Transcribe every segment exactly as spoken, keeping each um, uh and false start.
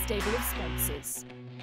stable of sponsors.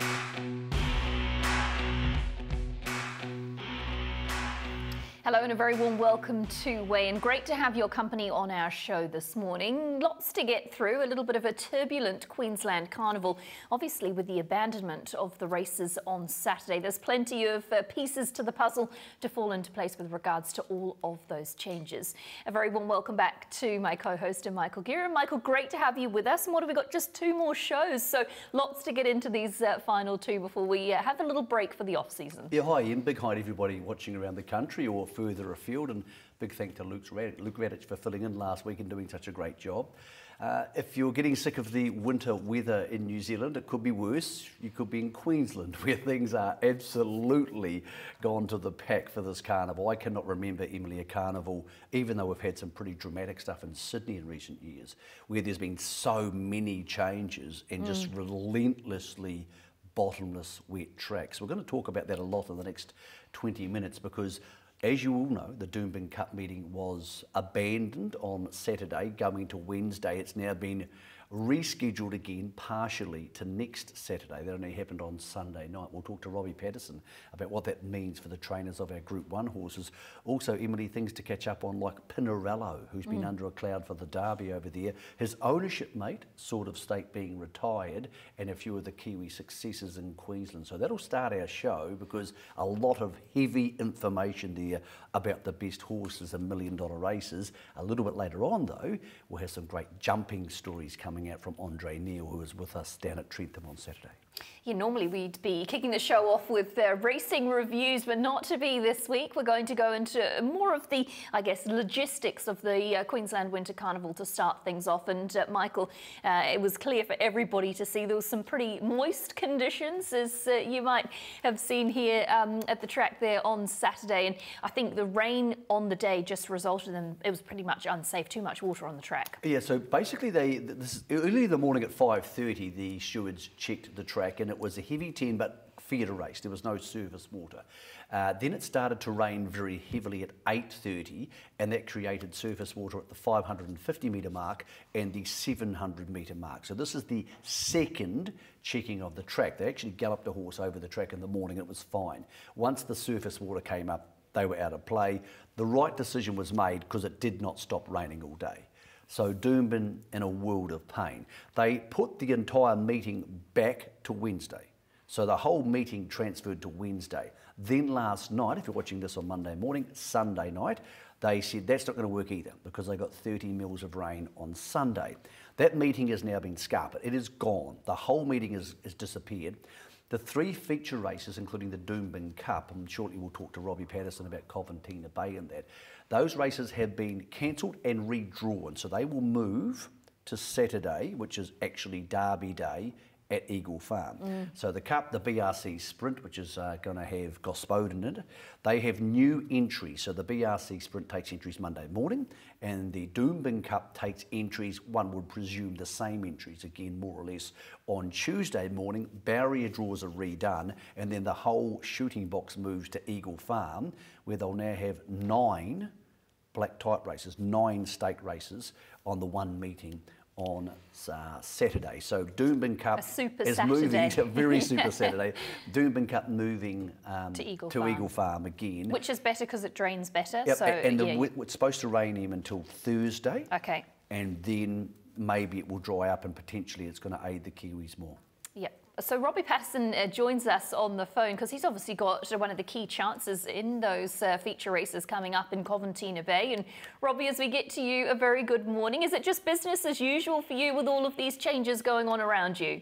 Hello and a very warm welcome to Weigh In. Great to have your company on our show this morning. Lots to get through, a little bit of a turbulent Queensland Carnival, obviously with the abandonment of the races on Saturday. There's plenty of uh, pieces to the puzzle to fall into place with regards to all of those changes. A very warm welcome back to my co-host Michael Gear. Michael, great to have you with us. And what have we got? Just two more shows, so lots to get into these uh, final two before we uh, have a little break for the off-season. Yeah, hi Ian. Big hi to everybody watching around the country or further afield, and big thank to Luke Radich, Luke Radich for filling in last week and doing such a great job. Uh, if you're getting sick of the winter weather in New Zealand, it could be worse. You could be in Queensland, where things are absolutely gone to the pack for this carnival. I cannot remember, Emily, a carnival, even though we've had some pretty dramatic stuff in Sydney in recent years, where there's been so many changes and mm. just relentlessly bottomless wet tracks. We're going to talk about that a lot in the next twenty minutes because, as you all know, the Doomben Cup meeting was abandoned on Saturday, going to Wednesday. It's now been rescheduled again, partially, to next Saturday. That only happened on Sunday night. We'll talk to Robbie Patterson about what that means for the trainers of our Group one horses. Also, Emily, things to catch up on, like Pinarello, who's been mm. under a cloud for the Derby over there. His ownership mate, Sort of State, being retired, and a few of the Kiwi successes in Queensland. So that'll start our show because a lot of heavy information there about the best horses and million dollar races. A little bit later on, though, we'll have some great jumping stories coming out from Andre Neil, who was with us down at Trentham on Saturday. Yeah, normally we'd be kicking the show off with uh, racing reviews, but not to be this week. We're going to go into more of the, I guess, logistics of the uh, Queensland Winter Carnival to start things off. And uh, Michael, uh, it was clear for everybody to see there was some pretty moist conditions, as uh, you might have seen here um, at the track there on Saturday. And I think the rain on the day just resulted in, it was pretty much unsafe, too much water on the track. Yeah, so basically they, this, early in the morning at five thirty, the stewards checked the track, and it was a heavy ten, but fair to race. There was no surface water. Uh, then it started to rain very heavily at eight thirty, and that created surface water at the five hundred fifty metre mark and the seven hundred metre mark. So this is the second checking of the track. They actually galloped a horse over the track in the morning and it was fine. Once the surface water came up, they were out of play. The right decision was made because it did not stop raining all day. So Doomben in a world of pain. They put the entire meeting back to Wednesday. So the whole meeting transferred to Wednesday. Then last night, if you're watching this on Monday morning, Sunday night, they said that's not going to work either because they got thirty mils of rain on Sunday. That meeting has now been scarpered. It is gone. The whole meeting has, has disappeared. The three feature races, including the Doomben Cup, and shortly we'll talk to Robbie Patterson about Coventina Bay and that, those races have been cancelled and redrawn. So they will move to Saturday, which is actually Derby Day, at Eagle Farm. Mm. So the Cup, the B R C Sprint, which is uh, going to have Gospodin in it, they have new entries. So the B R C Sprint takes entries Monday morning, and the Doomben Cup takes entries, one would presume the same entries, again, more or less, on Tuesday morning. Barrier draws are redone, and then the whole shooting box moves to Eagle Farm, where they'll now have nine black type races, nine stake races on the one meeting on uh, Saturday. So Doomben Cup is Saturday. moving to very super Saturday. Doomben Cup moving um, to, Eagle, to Farm. Eagle Farm again. Which is better because it drains better. Yep. So, and the, yeah. it's supposed to rain him until Thursday. Okay. And then maybe it will dry up and potentially it's going to aid the Kiwis more. Yep. So Robbie Patterson uh, joins us on the phone because he's obviously got one of the key chances in those uh, feature races coming up in Coventina Bay. And Robbie, as we get to you, a very good morning. Is it just business as usual for you with all of these changes going on around you?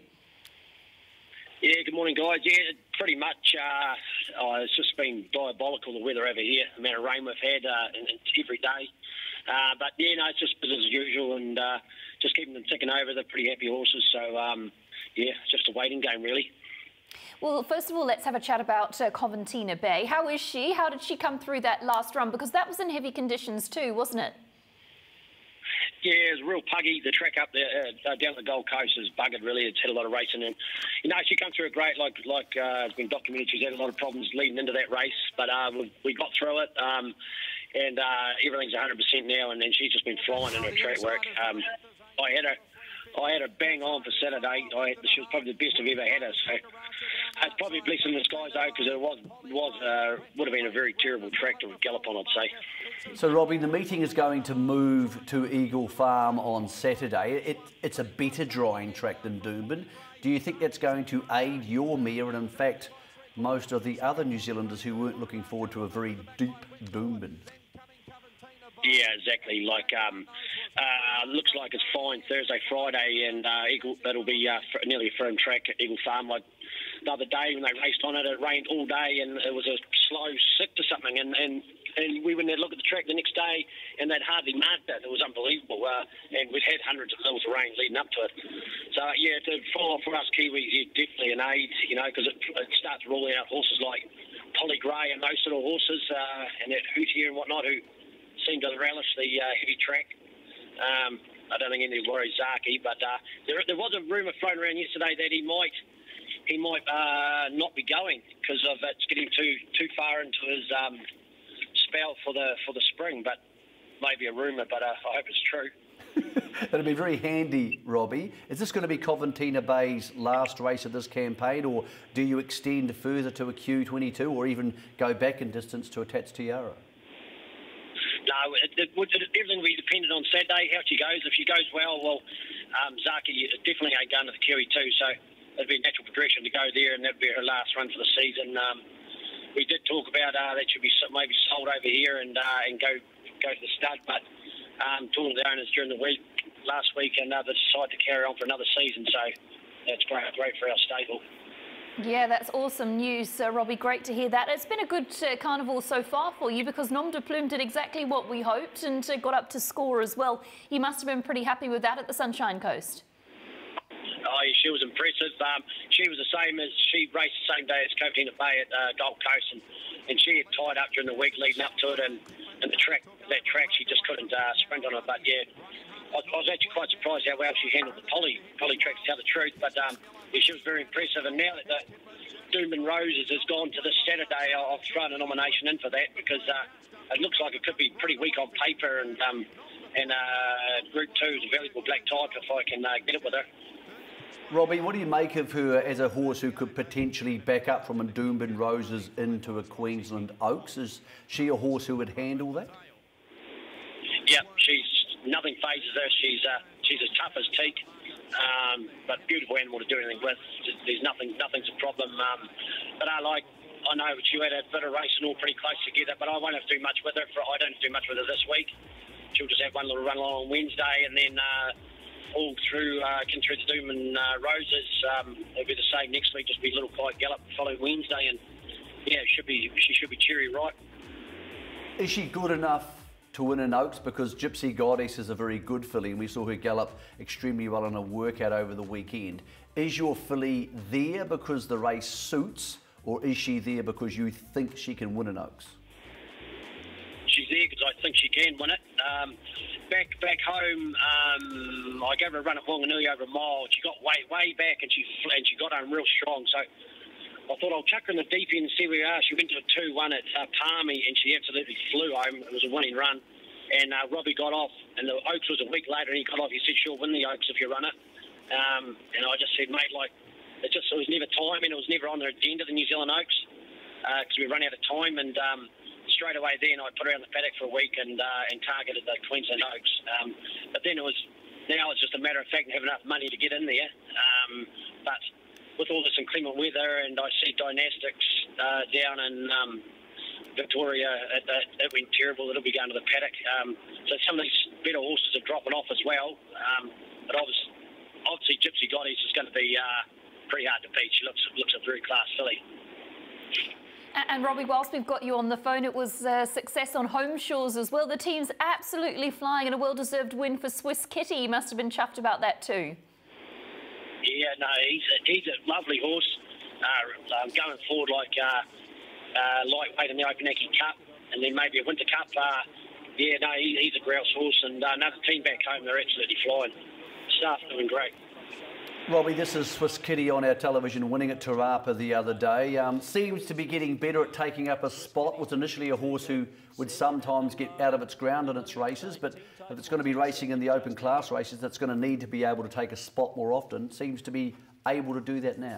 Yeah, good morning, guys. Yeah, pretty much. Uh, oh, it's just been diabolical, the weather over here, the amount of rain we've had uh, and, and every day. Uh, but, yeah, no, it's just business as usual and uh, just keeping them ticking over. They're pretty happy horses. So, um, yeah, it's just a waiting game, really. Well, first of all, let's have a chat about uh, Coventina Bay. How is she? How did she come through that last run? Because that was in heavy conditions too, wasn't it? Yeah, it was real puggy. The track up there uh, down the Gold Coast is buggered, really. It's had a lot of racing. And, you know, she come through it great. Like like uh, it's been documented, she's had a lot of problems leading into that race. But uh, we, we got through it. Um, and uh, everything's one hundred percent now. And then she's just been flying in her track work. Um, I had her... I had a bang on for Saturday. I, she was probably the best I've ever had her. So it's probably a blessing in disguise though, because it was was uh, would have been a very terrible track to gallop on, I'd say. So Robbie, the meeting is going to move to Eagle Farm on Saturday. It, it's a better drying track than Doomben. Do you think that's going to aid your mare, and in fact most of the other New Zealanders who weren't looking forward to a very deep Doomben? Yeah, exactly. Like, um, uh, looks like it's fine Thursday, Friday, and uh, Eagle, it'll be uh, nearly a firm track at Eagle Farm. Like the other day when they raced on it, it rained all day, and it was a slow sick to something. And, and, and we went there to look at the track the next day, and they'd hardly marked it. It was unbelievable. Uh, and we'd had hundreds of mils of rain leading up to it. So yeah, to, for for us Kiwis, yeah, definitely an aid, you know, because it, it starts rolling out horses like Polly Gray and those sort of horses, uh, and that Hootier and whatnot, who seem to relish the uh, heavy track. Um, I don't think any worries Zaki, but uh, there, there was a rumour floating around yesterday that he might he might uh, not be going because of it's getting too too far into his um, spell for the for the spring. But maybe a rumour, but uh, I hope it's true. It'll be very handy, Robbie. Is this going to be Coventina Bay's last race of this campaign, or do you extend further to a Q twenty-two, or even go back in distance to a Tats Tiara? No, it, it, it, everything will be dependent on Saturday, how she goes. If she goes well, well, um, Zaki definitely ain't going to the Q E two, so it'd be a natural progression to go there, and that'd be her last run for the season. Um, we did talk about uh, that should be maybe sold over here and uh, and go go to the stud, but um, talking to the owners during the week last week, and uh, they decided to carry on for another season, so that's great, great for our stable. Yeah, that's awesome news, uh, Robbie. Great to hear that. It's been a good uh, carnival so far for you, because Nom de Plume did exactly what we hoped and uh, got up to score as well. You must have been pretty happy with that at the Sunshine Coast. Oh, yeah, she was impressive. Um, she was the same as she raced the same day as Coventina Bay at uh, Gold Coast, and, and she had tied up during the week leading up to it, and, and the track, that track, she just couldn't uh, sprint on it. But yeah, I, I was actually quite surprised how well she handled the poly poly track, to tell the truth. But um, yeah, she was very impressive. And now that the Doomben Roses has gone to this Saturday, I've thrown a nomination in for that, because uh, it looks like it could be pretty weak on paper, and um, and uh, Group Two is a valuable black type if I can uh, get it with her. Robbie, what do you make of her as a horse who could potentially back up from a Doomben Roses into a Queensland Oaks? Is she a horse who would handle that? Yeah, she's nothing phases her. She's uh, she's as tough as teak, um, but beautiful animal to do anything with. There's nothing, nothing's a problem. Um, but I like, I know she had a bit of racing all pretty close together, but I won't have to do much with her. For, I don't have to do much with her this week. She'll just have one little run along on Wednesday, and then uh, all through uh, through the Doomben uh, Roses, um, it'll be the same next week. Just be a little quiet gallop following Wednesday, and yeah, it should be she should be cherry ripe. Is she good enough to win in Oaks? Because Gypsy Goddess is a very good filly, and we saw her gallop extremely well in a workout over the weekend. Is your filly there because the race suits, or is she there because you think she can win in Oaks? She's there because I think she can win it. Um, back back home, um, I gave her a run at Wanganui over a mile. She got way way back, and she and she got on real strong. So I thought I'll chuck her in the deep end and see where we are. She went to a two one at uh, Palmy, and she absolutely flew home. It was a winning run. And uh, Robbie got off, and the Oaks was a week later, and he got off. He said, she'll win the Oaks if you run it. Um, and I just said, mate, like, it just it was never time, and it was never on the end of the New Zealand Oaks, because uh, we run out of time. And um, straight away then, I put her on the paddock for a week and uh, and targeted the Queensland Oaks. Um, but then it was, now it's just a matter of fact and have enough money to get in there. Um, but with all this inclement weather, and I see Dynastics uh, down in um, Victoria, it, it, it went terrible. It'll be going to the paddock. Um, so some of these better horses are dropping off as well. Um, but obviously, obviously, Gypsy Goddess is going to be uh, pretty hard to beat. She looks looks a very class filly. And Robbie, whilst we've got you on the phone, it was uh, success on home shores as well. The team's absolutely flying, and a well-deserved win for Swiss Kitty. You must have been chuffed about that too. Yeah, no, he's a, he's a lovely horse. Uh, um, going forward like uh, uh, lightweight in the Opunake Cup, and then maybe a Winter Cup. Uh, yeah, no, he, he's a grouse horse, and uh, another team back home, they're absolutely flying. Staff doing great. Robbie, this is Swiss Kitty on our television, winning at Te Rapa the other day. Um, seems to be getting better at taking up a spot. Was initially a horse who would sometimes get out of its ground in its races, but if it's going to be racing in the open class races, that's going to need to be able to take a spot more often. Seems to be able to do that now.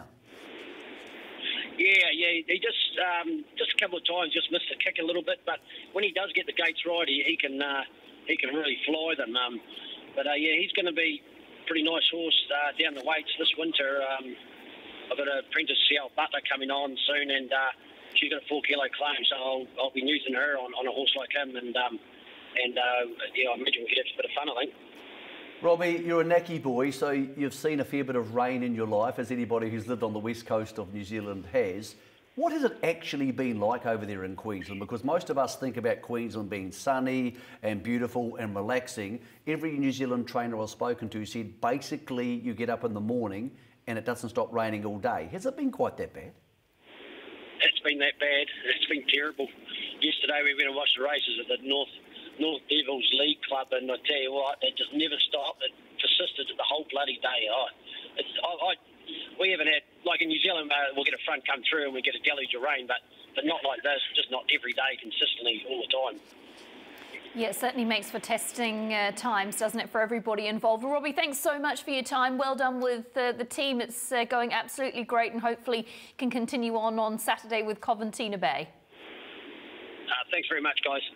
Yeah, yeah, he just um, just a couple of times just missed the kick a little bit, but when he does get the gates right, he, he can uh, he can really fly them. Um, but uh, yeah, he's going to be pretty nice horse uh, down the weights this winter. Um, I've got an apprentice, Ciel Butler, coming on soon, and uh, she's got a four kilo claim, so I'll, I'll be using her on, on a horse like him, and um, and uh, yeah, I imagine we'll get a bit of fun, I think. Robbie, you're a Naki boy, so you've seen a fair bit of rain in your life, as anybody who's lived on the west coast of New Zealand has. What has it actually been like over there in Queensland? Because most of us think about Queensland being sunny and beautiful and relaxing. Every New Zealand trainer I've spoken to said basically you get up in the morning and it doesn't stop raining all day. Has it been quite that bad? It's been that bad. It's been terrible. Yesterday we went and watched the races at the North North Devils League Club, and I tell you what, it just never stopped. It persisted the whole bloody day. Oh, it's, I, I, we haven't had, like in New Zealand, uh, we'll get a front come through and we get a deluge of rain, but, but not like this, just not every day, consistently, all the time. Yeah, it certainly makes for testing uh, times, doesn't it, for everybody involved. Well, Robbie, thanks so much for your time. Well done with uh, the team. It's uh, going absolutely great, and hopefully can continue on on Saturday with Coventina Bay. Uh, thanks very much, guys.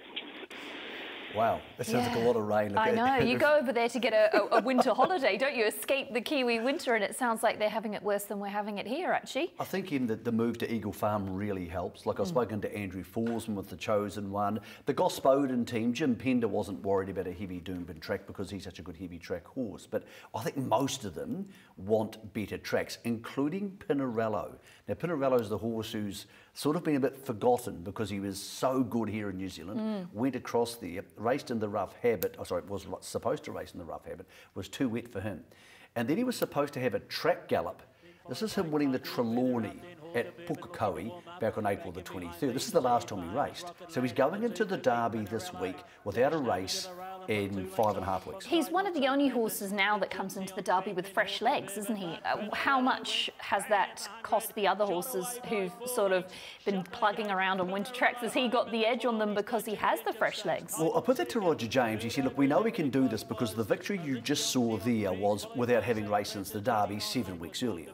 Wow, that sounds yeah. like a lot of rain. I know. You go over there to get a, a, a winter holiday, don't you? Escape the Kiwi winter, and it sounds like they're having it worse than we're having it here, actually. I think in the, the move to Eagle Farm really helps. Like I've mm. spoken to Andrew Forsman with the Chosen One. The Gospodin team, Jim Pender wasn't worried about a heavy Doomben track because he's such a good heavy track horse. But I think most of them want better tracks, including Pinarello. Now, Pinarello's the horse who's sort of been a bit forgotten because he was so good here in New Zealand, mm. went across there, raced in the Rough Habit, oh sorry, was supposed to race in the Rough Habit, was too wet for him. And then he was supposed to have a track gallop. This is him winning the Trelawney at Pukekohe back on April the twenty-third. This is the last time he raced. So he's going into the Derby this week without a race in five and a half weeks. He's one of the only horses now that comes into the Derby with fresh legs, isn't he? Uh, how much has that cost the other horses who've sort of been plugging around on winter tracks? Has he got the edge on them because he has the fresh legs? Well, I put that to Roger James. He said, look, we know we can do this because the victory you just saw there was without having raced since the Derby seven weeks earlier.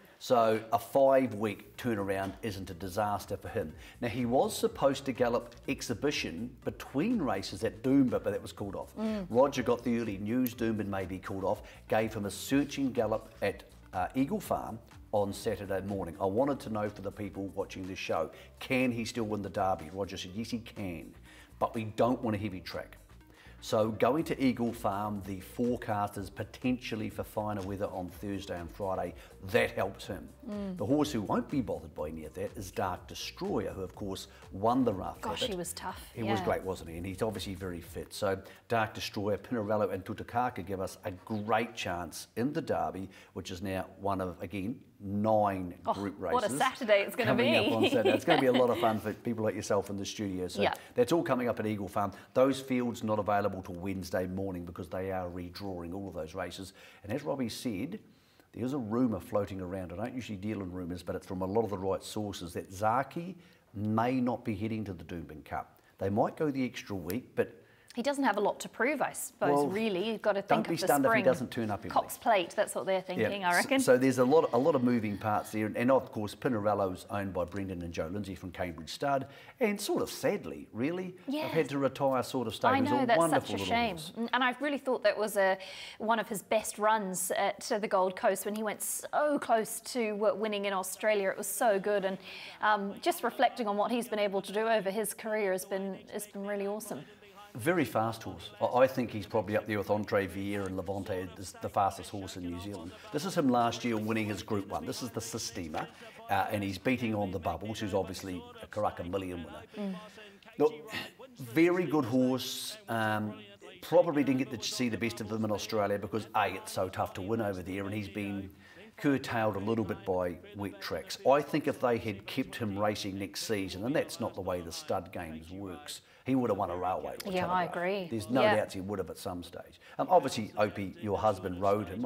So a five-week turnaround isn't a disaster for him. Now, he was supposed to gallop exhibition between races at Doomben, but that was called off. Mm. Roger got the early news Doomben may be called off, gave him a searching gallop at uh, Eagle Farm on Saturday morning. I wanted to know for the people watching this show, can he still win the Derby? Roger said, yes, he can, but we don't want a heavy track. So going to Eagle Farm, the forecast is potentially for finer weather on Thursday and Friday. That helps him. Mm. The horse who won't be bothered by any of that is Dark Destroyer, who of course won the Rough Gosh, Habit. he was tough. He yeah. was great, wasn't he? And he's obviously very fit. So Dark Destroyer, Pinarello and Tutukaka give us a great chance in the Derby, which is now one of, again, nine oh, group races. What a Saturday it's going to be. Up on Saturday. It's going to be a lot of fun for people like yourself in the studio. So yep. that's all coming up at Eagle Farm. Those fields not available till Wednesday morning because they are redrawing all of those races. And as Robbie said, there's a rumour floating around. I don't usually deal in rumours, but it's from a lot of the right sources that Zaki may not be heading to the Doomben Cup. They might go the extra week, but he doesn't have a lot to prove, I suppose, well, really. You've got to think don't of be the stunned spring. if he doesn't turn up. Cox Plate, that's what they're thinking, yeah. I reckon. So, so there's a lot, a lot of moving parts there. And of course, Pinarello's owned by Brendan and Joe Lindsay from Cambridge Stud. And sort of sadly, really, yes. have had to retire sort of state. I know, a that's wonderful such a shame. Horse. And I really thought that was a, one of his best runs at uh, the Gold Coast when he went so close to uh, winning in Australia. It was so good. And um, just reflecting on what he's been able to do over his career has been, has been really awesome. Very fast horse. I think he's probably up there with Andre Vier and Levante, the fastest horse in New Zealand. This is him last year winning his Group One. This is the Sistema, uh, and he's beating on the Bubbles, who's obviously a Karaka Million winner. Mm. Look, very good horse. Um, probably didn't get to see the best of him in Australia because A, it's so tough to win over there, and he's been curtailed a little bit by wet tracks. I think if they had kept him racing next season, and that's not the way the stud games works, he would have won a railway. Yeah, I agree. There's no yeah. doubts he would have at some stage. Um, obviously, Opie, your husband, rode him. I,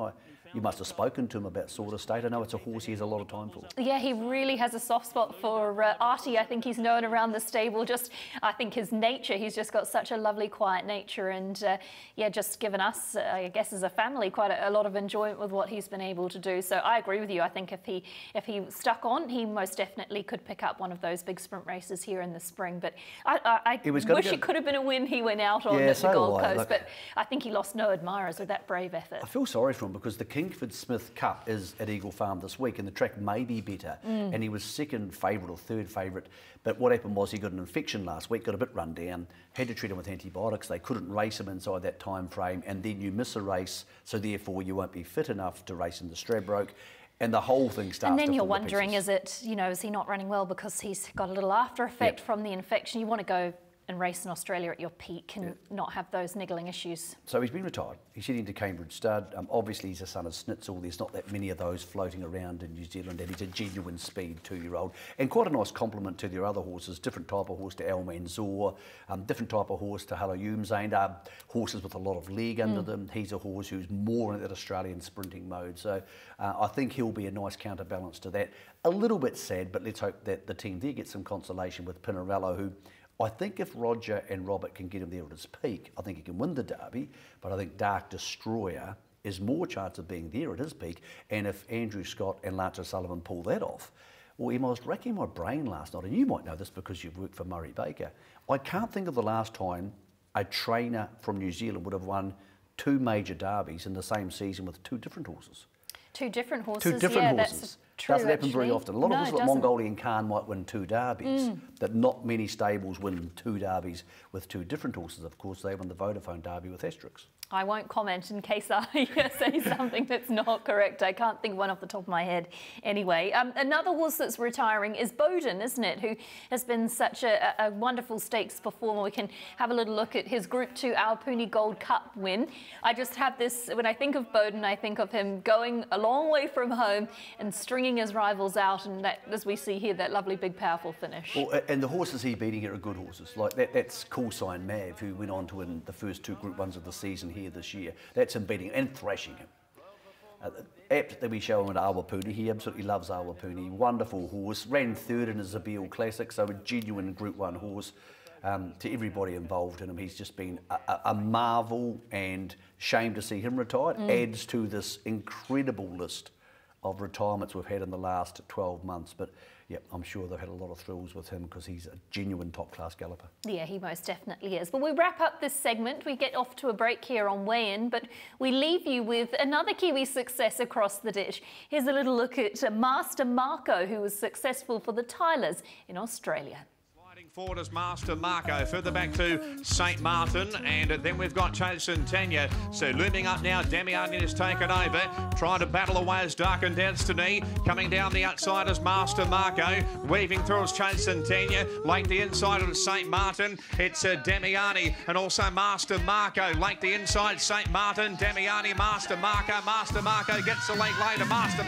You must have spoken to him about Sort of State. I know it's a horse he has a lot of time for. Yeah, he really has a soft spot for uh, Artie. I think he's known around the stable. Just, I think his nature, he's just got such a lovely, quiet nature, and uh, yeah, just given us, uh, I guess, as a family, quite a, a lot of enjoyment with what he's been able to do. So I agree with you. I think if he if he stuck on, he most definitely could pick up one of those big sprint races here in the spring. But I, I, I wish go... it could have been a win he went out on yeah, at so the Gold I. Coast. Look, but I think he lost no admirers with that brave effort. I feel sorry for him because the Kingsford Smith Cup is at Eagle Farm this week, and the track may be better. Mm. And he was second favourite or third favourite. But what happened was he got an infection last week, got a bit run down, had to treat him with antibiotics. They couldn't race him inside that time frame, and then you miss a race, so therefore you won't be fit enough to race in the Stradbroke. And the whole thing starts. And then to you're fall wondering, to is it, you know, is he not running well because he's got a little after effect yep. from the infection? You want to go and race in Australia at your peak and yeah. not have those niggling issues. So he's been retired. He's heading to Cambridge Stud. Um, obviously, he's a son of Snitzel. There's not that many of those floating around in New Zealand, and he's a genuine speed two-year-old. And quite a nice compliment to their other horses. Different type of horse to Al Manzoor, um, different type of horse to Hello Youmzain. Uh, horses with a lot of leg under mm. them. He's a horse who's more in that Australian sprinting mode. So uh, I think he'll be a nice counterbalance to that. A little bit sad, but let's hope that the team there gets some consolation with Pinarello, who I think if Roger and Robert can get him there at his peak, I think he can win the Derby, but I think Dark Destroyer is more chance of being there at his peak, and if Andrew Scott and Lance O'Sullivan pull that off, well, Emma, I was racking my brain last night, and you might know this because you've worked for Murray Baker. I can't think of the last time a trainer from New Zealand would have won two major derbies in the same season with two different horses. Two different horses? Two different yeah, horses. That's true, doesn't happen actually. very often. A lot no, of horses like Mongolian Khan might win two derbies, mm. but not many stables win two derbies with two different horses. Of course, they won the Vodafone Derby with Asterix. I won't comment in case I say something that's not correct. I can't think of one off the top of my head anyway. Um, another horse that's retiring is Bowden, isn't it, who has been such a, a wonderful stakes performer. We can have a little look at his Group two Aupuni Gold Cup win. I just have this, when I think of Bowden, I think of him going a long way from home and stringing his rivals out, and that, as we see here, that lovely big powerful finish. Well, and the horses he's beating here are good horses. Like that, that's Cool Sign Mav, who went on to win the first two Group ones of the season here this year. That's him beating and thrashing him. Uh, apt that we show him at Awapuni. He absolutely loves Awapuni. Wonderful horse. Ran third in his Zabeel Classic, so a genuine Group one horse. Um, to everybody involved in him, he's just been a, a, a marvel, and shame to see him retired. Mm. Adds to this incredible list of retirements we've had in the last twelve months. But yeah, I'm sure they've had a lot of thrills with him because he's a genuine top-class galloper. Yeah, he most definitely is. But we wrap up this segment. We get off to a break here on Weigh In, but we leave you with another Kiwi success across the ditch. Here's a little look at Master Marco, who was successful for the Tylers in Australia. Forward as Master Marco, further back to Saint Martin, and then we've got Jason Tanya. So looming up now, Damiani has taken over, trying to battle away as Dark and Destiny. Coming down the outside as Master Marco, weaving through as Jason Tanya. Late the inside of Saint Martin, it's uh, Damiani and also Master Marco. Late the inside, Saint Martin, Damiani, Master Marco. Master Marco gets the late later, Master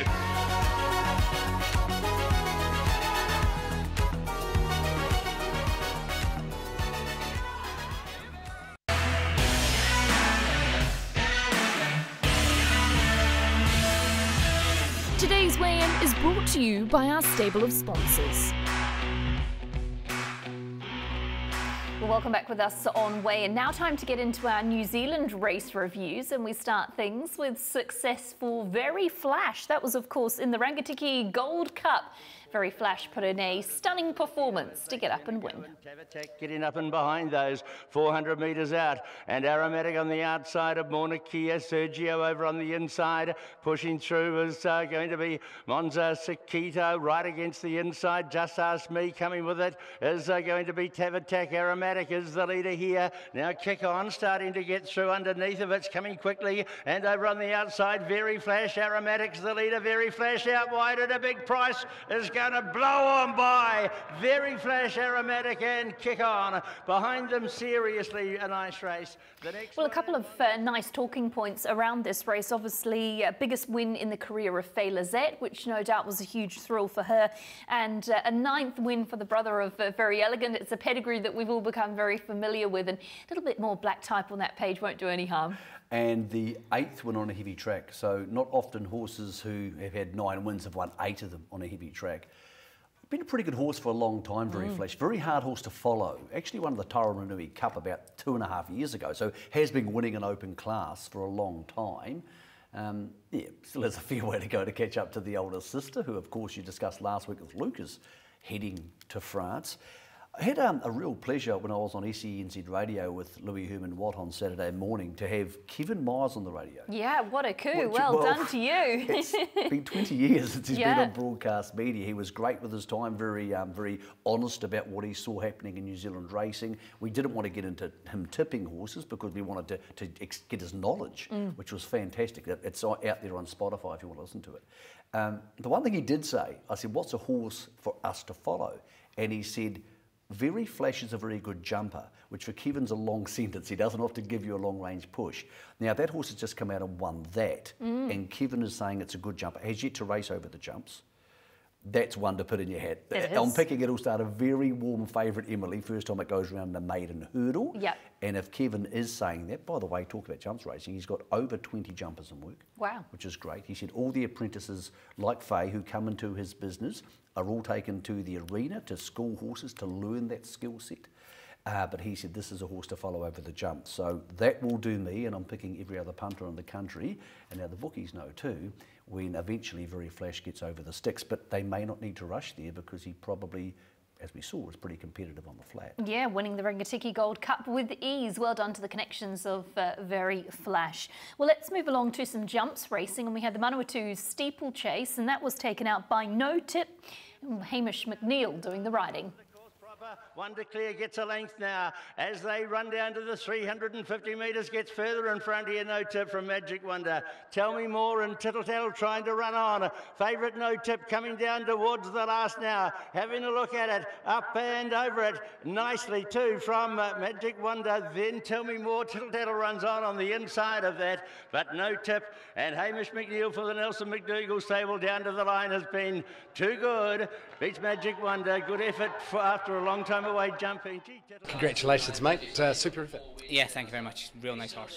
Marco. Today's Weigh-In is brought to you by our stable of sponsors. Well, welcome back with us on Weigh-In. Now time to get into our New Zealand race reviews, and we start things with success for Very Flash. That was, of course, in the Rangitikei Gold Cup. Very Flash put in a stunning performance to get up and win. Tavatek getting up and behind those, four hundred metres out, and Aromatic on the outside of Mauna Kea. Sergio over on the inside, pushing through is uh, going to be Monza Sakito right against the inside. Just Ask Me coming with it is uh, going to be Tavatek. Aromatic is the leader here. Now Kick On starting to get through underneath of it's coming quickly, and over on the outside, Very Flash. Aromatic's the leader. Very Flash out wide at a big price is going going to blow on by. Very Flash, Aromatic and Kick On. Behind them, Seriously, a nice race. The next well, a couple of uh, nice talking points around this race. Obviously, uh, biggest win in the career of Faye Lizette, which no doubt was a huge thrill for her. And uh, a ninth win for the brother of uh, Very Elegant. It's a pedigree that we've all become very familiar with. And a little bit more black type on that page won't do any harm. And the eighth win on a heavy track. So not often horses who have had nine wins have won eight of them on a heavy track. Been a pretty good horse for a long time, Very mm. Flash. Very hard horse to follow. Actually won the Tauranga Cup about two and a half years ago. So has been winning an open class for a long time. Um, yeah, still has a fair way to go to catch up to the older sister, who of course you discussed last week with Lucas, heading to France. I had um, a real pleasure when I was on S E N Z Radio with Louis Herman Watt on Saturday morning to have Kevin Myers on the radio. Yeah, what a coup. Which, well, well done to you. It's been twenty years since he's yeah. been on broadcast media. He was great with his time, very um, very honest about what he saw happening in New Zealand racing. We didn't want to get into him tipping horses because we wanted to, to ex get his knowledge, mm. which was fantastic. It's out there on Spotify if you want to listen to it. Um, the one thing he did say, I said, what's a horse for us to follow? And he said, Very Flash is a very good jumper, which for Kevin's a long sentence. He doesn't have to give you a long-range push. Now, that horse has just come out and won that, mm. and Kevin is saying it's a good jumper. Has yet to race over the jumps. That's one to put in your hat. It I'm is. picking it'll start a very warm favourite, Emily, first time it goes around the maiden hurdle. Yep. And if Kevin is saying that, by the way, talk about jumps racing, he's got over twenty jumpers in work. Wow. Which is great. He said all the apprentices, like Faye, who come into his business, are all taken to the arena to school horses to learn that skill set. Uh, but he said this is a horse to follow over the jump. So that will do me, and I'm picking every other punter in the country. And now the bookies know too, when eventually Very Flash gets over the sticks. But they may not need to rush there because he probably, as we saw, is pretty competitive on the flat. Yeah, winning the Rangatiki Gold Cup with ease. Well done to the connections of uh, Very Flash. Well, let's move along to some jumps racing. And we had the Manawatu steeplechase, and that was taken out by No Tip. Hamish McNeil doing the riding. Wonder Clear gets a length now as they run down to the three hundred fifty metres, gets further in front here. No Tip from Magic Wonder. Tell Me More and Tittle Tattle trying to run on. Favourite No Tip coming down towards the last now. Having a look at it, up and over it nicely too from uh, Magic Wonder. Then Tell Me More, Tittle Tattle runs on on the inside of that, but No Tip and Hamish McNeil for the Nelson McDougall stable down to the line has been too good. Beats Magic Wonder. Good effort for after a long time away jumping. Gee, congratulations, mate. Uh, super effort. Yeah, thank you very much. Real nice horse.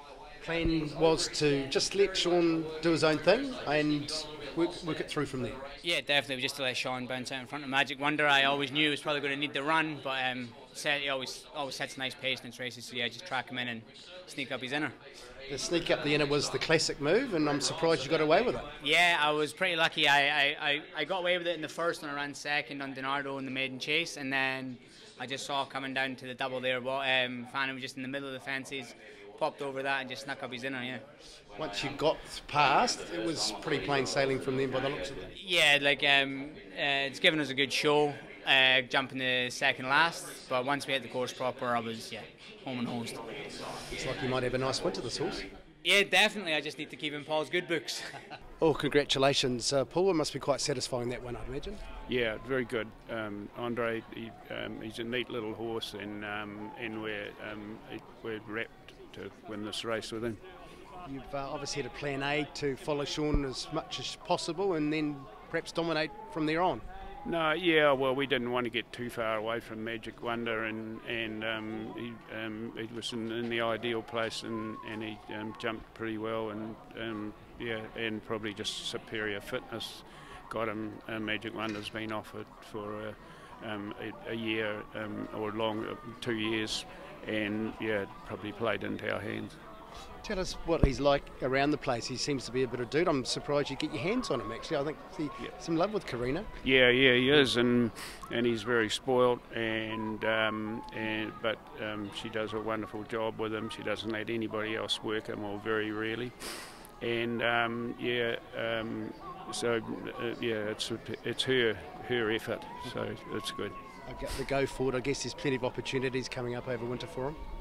Plan was to just let Sean do his own thing and work, work it through from there. Yeah, definitely. Just to let Sean bounce out in front of Magic Wonder. I always knew he was probably going to need the run, but um, he always always sets a nice pace in his races. So yeah, just track him in and sneak up his inner. The sneak up the inner was the classic move, and I'm surprised you got away with it. Yeah, I was pretty lucky. I, I, I got away with it in the first, and I ran second on Donardo in the maiden chase, and then I just saw coming down to the double there. But um, Fanny was just in the middle of the fences, popped over that, and just snuck up his inner. Yeah. Once you got past, it was pretty plain sailing from then by the looks of it. Yeah, like um, uh, it's given us a good show. Uh, jumping the second last, but once we hit the course proper, I was yeah home and hosed. Looks like you might have a nice winter, this horse. Yeah, definitely. I just need to keep in Paul's good books. Oh, congratulations, uh, Paul. It must be quite satisfying, that one, I'd imagine. Yeah, very good. Um, Andre, he, um, he's a neat little horse, and um, and we're um, we're wrapped to win this race with him. You've uh, obviously had a plan A to follow Sean as much as possible, and then perhaps dominate from there on. No, yeah, well, we didn't want to get too far away from Magic Wonder, and and um, he, um, he was in, in the ideal place, and and he um, jumped pretty well, and um, yeah, and probably just superior fitness got him. Uh, Magic Wonder's been offered for a, um, a, a year um, or long, two years, and yeah, probably played into our hands. Tell us what he's like around the place. He seems to be a bit of dude. I'm surprised you get your hands on him, actually. I think he's yeah. in love with Karina. Yeah, yeah, he is, and and he's very spoilt, and um, and but um, she does a wonderful job with him. She doesn't let anybody else work him, or very rarely. And um, yeah, um, so uh, yeah, it's it's her her effort, so it's good. I get the go forward. I guess there's plenty of opportunities coming up over winter for him.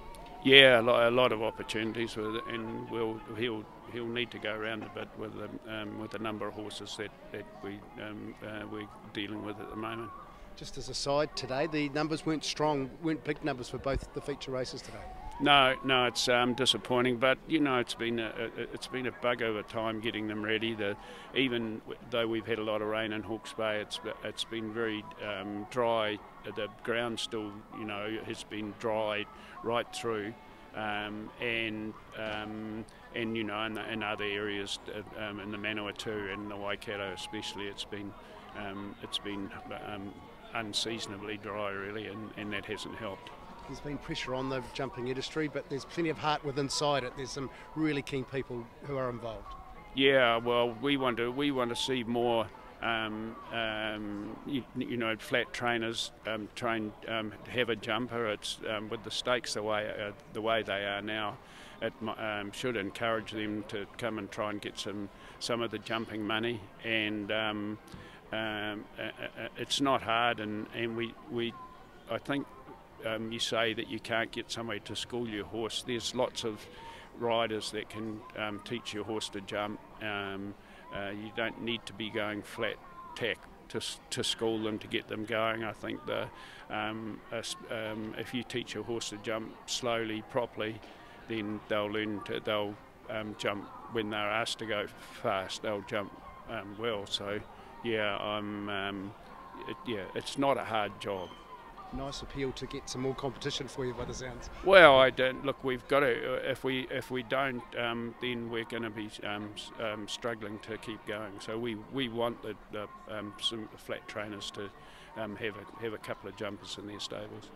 Yeah, a lot, a lot of opportunities, with it, and we'll, he'll he'll need to go around a bit with the, um, with the number of horses that, that we, um, uh, we're dealing with at the moment. Just as a side, today the numbers weren't strong, weren't big numbers for both the feature races today. No, no, it's um, disappointing, but you know it's been a, it's been a bug over time getting them ready. The, even though we've had a lot of rain in Hawke's Bay, it's it's been very um, dry. The ground still, you know, has been dry right through, um, and um, and you know, in, in other areas, um, in the Manawatu and the Waikato especially, it's been um, it's been um, unseasonably dry really, and, and that hasn't helped. There's been pressure on the jumping industry, but there's plenty of heart within inside it. There's some really keen people who are involved. Yeah, well, we want to we want to see more, um, um, you, you know, flat trainers um, train um, have a jumper. It's um, with the stakes the way uh, the way they are now. It um, should encourage them to come and try and get some some of the jumping money, and um, um, uh, it's not hard, and and we we I think. Um, you say that you can't get somebody to school your horse. There's lots of riders that can um, teach your horse to jump. Um, uh, you don't need to be going flat tack to to school them to get them going. I think the um, uh, um, if you teach your horse to jump slowly, properly, then they'll learn to they'll um, jump when they're asked to go fast. They'll jump um, well. So yeah, I'm um, it, yeah, it's not a hard job. Nice appeal to get some more competition for you by the sounds. Well, I don't look. We've got to. If we if we don't, um, then we're going to be um, um, struggling to keep going. So we, we want the, the um, some flat trainers to um, have a have a couple of jumpers in their stables.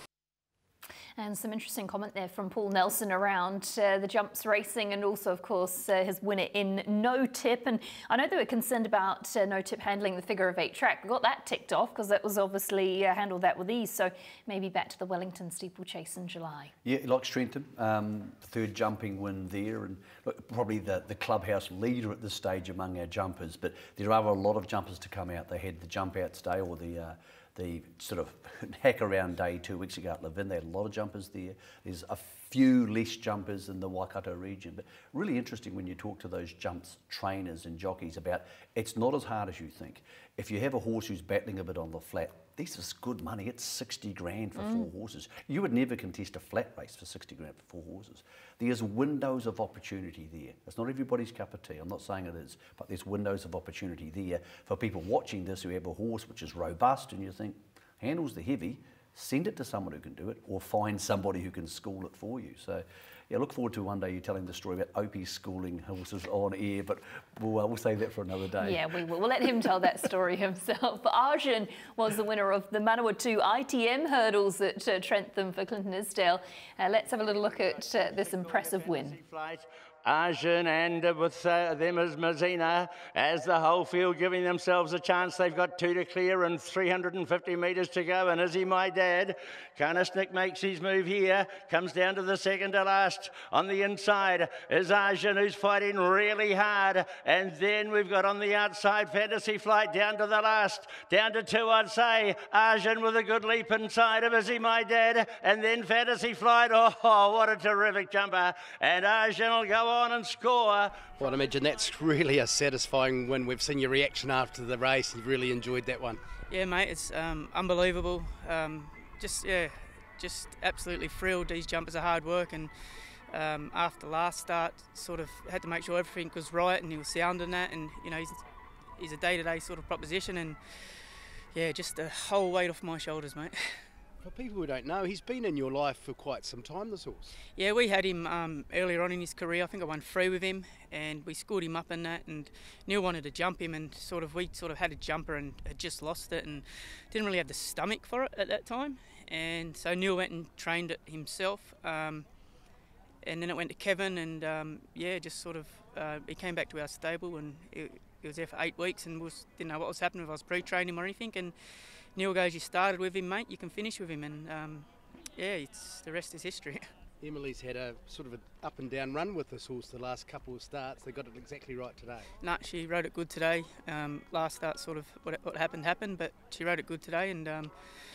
And some interesting comment there from Paul Nelson around uh, the jumps racing, and also, of course, uh, his winner in No Tip. And I know they were concerned about uh, No Tip handling the figure of eight track. We got that ticked off because that was obviously uh, handled that with ease. So maybe back to the Wellington steeplechase in July. Yeah, like Strentham, um, third jumping win there, and look, probably the, the clubhouse leader at this stage among our jumpers. But there are a lot of jumpers to come out. They had the jump outs day, or the uh, the sort of hack around day two weeks ago at Levin. They had a lot of jumpers there. There's a few less jumpers in the Waikato region, but really interesting when you talk to those jumps trainers and jockeys about it's not as hard as you think. If you have a horse who's battling a bit on the flat, this is good money. It's sixty grand for mm. four horses. You would never contest a flat race for sixty grand for four horses. There's windows of opportunity there. It's not everybody's cup of tea. I'm not saying it is, but there's windows of opportunity there for people watching this who have a horse which is robust and you think, handles the heavy, send it to someone who can do it, or find somebody who can school it for you. So, yeah, look forward to one day you telling the story about Opie schooling horses on air, but we'll, uh, we'll save that for another day. Yeah, we will. We'll let him tell that story himself. But Arjun was the winner of the Manawatu I T M hurdles at uh, Trentham for Clinton Isdale. Uh, let's have a little look at uh, this impressive win. Arjun and uh, with uh, them as Mazina, as the whole field giving themselves a chance. They've got two to clear and three hundred fifty metres to go. And is he my dad? Karnasnik makes his move here, comes down to the second to last. On the inside is Arjun, who's fighting really hard. And then we've got on the outside Fantasy Flight down to the last, down to two, I'd say. Arjun with a good leap inside of Is He My Dad? And then Fantasy Flight. Oh, what a terrific jumper. And Arjun will go on and score. Well, I imagine that's really a satisfying win. We've seen your reaction after the race. You've really enjoyed that one. Yeah, mate, it's um, unbelievable. Um, just, yeah, just absolutely thrilled. These jumpers are hard work, and um, after last start, sort of had to make sure everything was right, and he was sound in that, and you know, he's, he's a day-to-day sort of proposition, and yeah, just a whole weight off my shoulders, mate. For people who don't know, he's been in your life for quite some time, this horse. Yeah, we had him um, earlier on in his career. I think I won three with him, and we scored him up in that, and Neil wanted to jump him, and sort of we sort of had a jumper and had just lost it and didn't really have the stomach for it at that time. And so Neil went and trained it himself, um, and then it went to Kevin, and um, yeah, just sort of uh, he came back to our stable, and he, he was there for eight weeks and was, didn't know what was happening if I was pre-training him or anything. And Neil goes, you started with him, mate, you can finish with him, and um, yeah, it's the rest is history. Emily's had a sort of an up and down run with this horse the last couple of starts. They got it exactly right today. No, she rode it good today. Um, last start, sort of what, what happened happened, but she rode it good today, and um,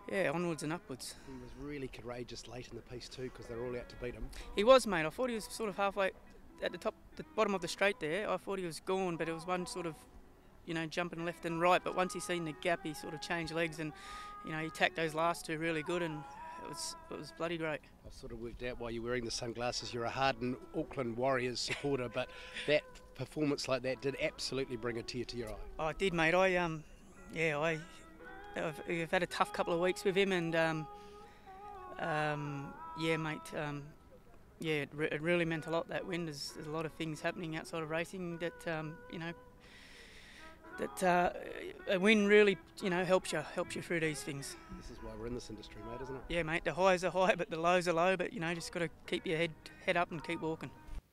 Yeah, onwards and upwards. He was really courageous late in the piece too, because they're all out to beat him. He was, mate. I thought he was sort of halfway at the top, the bottom of the straight there. I thought he was gone, but it was one sort of, you know, jumping left and right. But once he seen the gap, he sort of changed legs, and you know, he tacked those last two really good, and it was it was bloody great. I've sort of worked out why you're wearing the sunglasses. You're a hardened Auckland Warriors supporter, but that performance like that did absolutely bring a tear to your eye. Oh, it did, mate. I um, yeah, I. I've, I've had a tough couple of weeks with him, and um, um, yeah, mate, um, yeah, it, re- it really meant a lot, that win. There's, there's a lot of things happening outside of racing that, um, you know, that uh, a win really, you know, helps you, helps you through these things. This is why we're in this industry, mate, isn't it? Yeah, mate, the highs are high, but the lows are low, but, you know, just got to keep your head, head up and keep walking.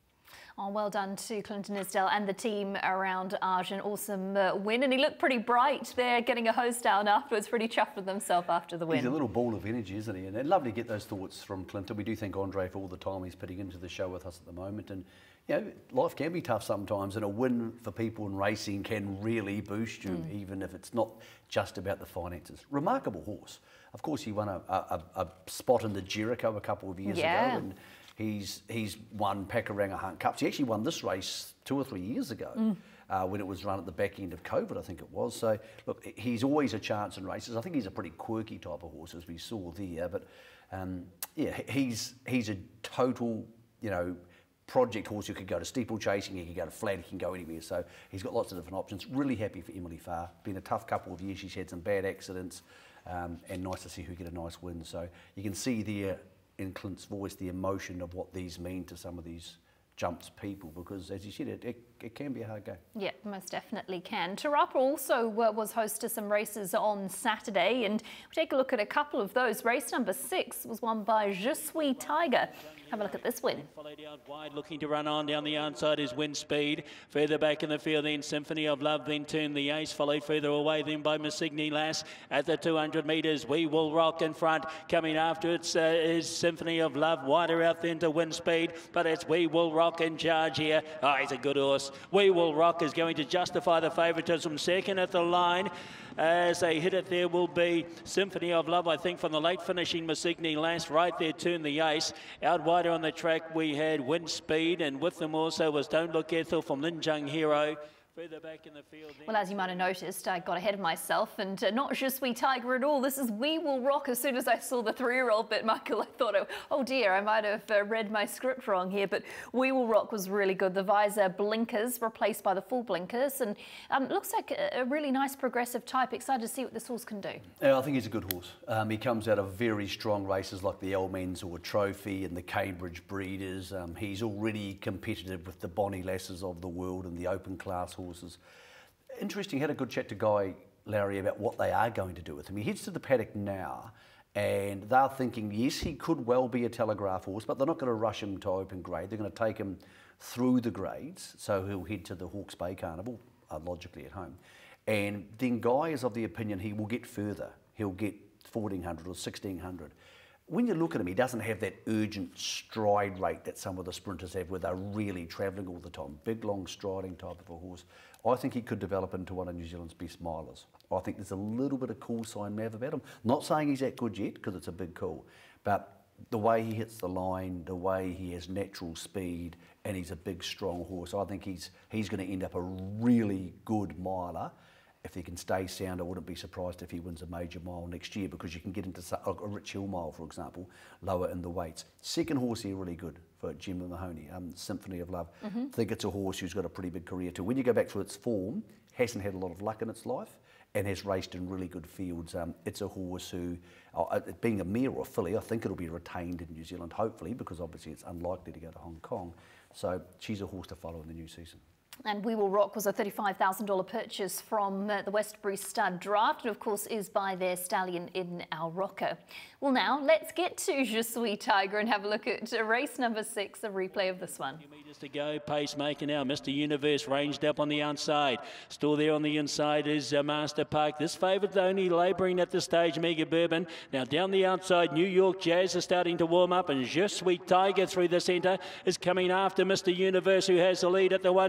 Oh, well done to Clinton Isdell and the team around Arjun. Awesome uh, win, and he looked pretty bright there, getting a hose down afterwards, pretty chuffed with himself after the win. He's a little ball of energy, isn't he? And it's lovely to get those thoughts from Clinton. We do thank Andre for all the time he's putting into the show with us at the moment. And, you know, life can be tough sometimes, and a win for people in racing can really boost you, mm. even if it's not just about the finances. Remarkable horse. Of course, he won a, a, a spot in the Jericho a couple of years yeah. ago. And He's he's won Pakuranga Hunt Cups. He actually won this race two or three years ago mm. uh, when it was run at the back end of COVID, I think it was. So, look, he's always a chance in races. I think he's a pretty quirky type of horse, as we saw there. But, um, yeah, he's he's a total, you know, project horse who could go to steeplechasing, he could go to flat, he can go anywhere. So he's got lots of different options. Really happy for Emily Farr. Been a tough couple of years. She's had some bad accidents, um, and nice to see her get a nice win. So you can see there in Clint's voice the emotion of what these mean to some of these jumps people, because as you said, it, it, it can be a hard go. Yeah, most definitely can. Te Rapa also uh, was host to some races on Saturday, and we'll take a look at a couple of those. Race number six was won by Je Suis Tiger. Have a look at this win. Followed out wide, looking to run on. Down the outside is Wind Speed. Further back in the field then Symphony of Love, then Turn the Ace. Followed further away then by Missigny Lass at the two hundred metres. We Will Rock in front. Coming after it uh, is Symphony of Love. Wider out then to Wind Speed, but it's We Will Rock in charge here. Oh, he's a good horse. We Will Rock is going to justify the favouritism. Second at the line. As they hit it, there will be Symphony of Love, I think, from the late finishing Missigny Lass. Right there, Turn the Ace. Out wider on the track, we had Wind Speed, and with them also was Don't Look Ethel from Linjung Hero. Further back in the field. Well, as you might have noticed, I got ahead of myself, and uh, not Je Suis Tiger at all. This is We Will Rock. As soon as I saw the three-year-old bit, Michael, I thought, oh, oh dear, I might have uh, read my script wrong here, but We Will Rock was really good. The visor blinkers replaced by the full blinkers, and um, looks like a, a really nice progressive type. Excited to see what this horse can do. Yeah, I think he's a good horse. Um, he comes out of very strong races like the El Mansour Trophy and the Cambridge Breeders. Um, he's already competitive with the Bonnie Lasses of the world and the open class horses. Interesting, had a good chat to Guy Lowry about what they are going to do with him. He heads to the paddock now, and they're thinking, yes, he could well be a Telegraph horse, but they're not going to rush him to open grade. They're going to take him through the grades, so he'll head to the Hawke's Bay Carnival, uh, logically at home. And then Guy is of the opinion he will get further. He'll get fourteen hundred or sixteen hundred. When you look at him, he doesn't have that urgent stride rate that some of the sprinters have, where they're really travelling all the time. Big, long striding type of a horse. I think he could develop into one of New Zealand's best milers. I think there's a little bit of cool sign Mav about him. Not saying he's that good yet, because it's a big call, but the way he hits the line, the way he has natural speed, and he's a big, strong horse, I think he's he's going to end up a really good miler. If he can stay sound, I wouldn't be surprised if he wins a major mile next year, because you can get into a Rich Hill mile, for example, lower in the weights. Second horse here really good for Gemma Mahoney, um, Symphony of Love. Mm-hmm. I think it's a horse who's got a pretty big career too. When you go back to its form, hasn't had a lot of luck in its life and has raced in really good fields. Um, it's a horse who, uh, being a mare or a filly, I think it'll be retained in New Zealand, hopefully, because obviously it's unlikely to go to Hong Kong. So she's a horse to follow in the new season. And We Will Rock was a thirty-five thousand dollars purchase from uh, the Westbury Stud Draft, and of course is by their stallion in Al Rocker. Well, now let's get to Je Suis Tiger and have a look at uh, race number six, a replay of this one. Metres to go, pacemaker now. Mister Universe ranged up on the outside. Still there on the inside is uh, Master Park. This favoured only labouring at the stage, Mega Bourbon. Now down the outside, New York Jazz is starting to warm up, and Je Suis Tiger through the centre is coming after Mister Universe, who has the lead at the one fifty.